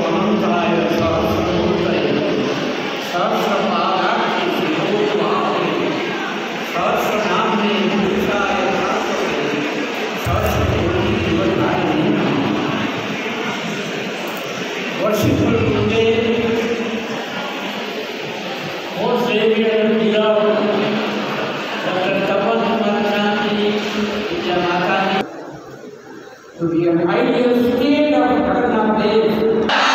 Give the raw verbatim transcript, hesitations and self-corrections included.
अनंताय सहस्रमूर्तये सहस्रपादाक्षि शिरोमहावे सहस्रनाम्ने पुरुषाय भास्वते सहस्रकोटि दिवधारिणे नमः। Worshipful today, most Savior and beloved Doctor Tapan Kumarchandji, Vidya Matani, to be an ideal state of Bharatanath.